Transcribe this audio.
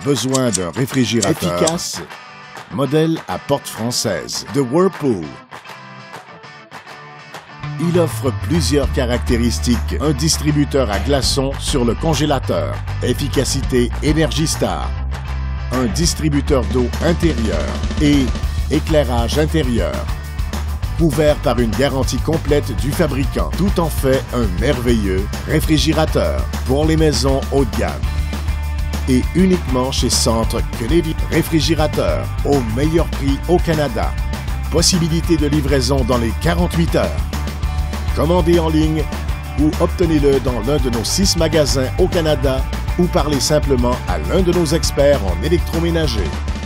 besoin d'un réfrigérateur efficace, modèle à porte française de Whirlpool. Il offre plusieurs caractéristiques. Un distributeur à glaçons sur le congélateur. Efficacité Energy Star. Un distributeur d'eau intérieur et éclairage intérieur. Couvert par une garantie complète du fabricant. Tout en fait un merveilleux réfrigérateur pour les maisons haut de gamme. Et uniquement chez Centre Kennedy. Réfrigérateur au meilleur prix au Canada. Possibilité de livraison dans les 48 heures. Commandez en ligne ou obtenez-le dans l'un de nos 6 magasins au Canada ou parlez simplement à l'un de nos experts en électroménager.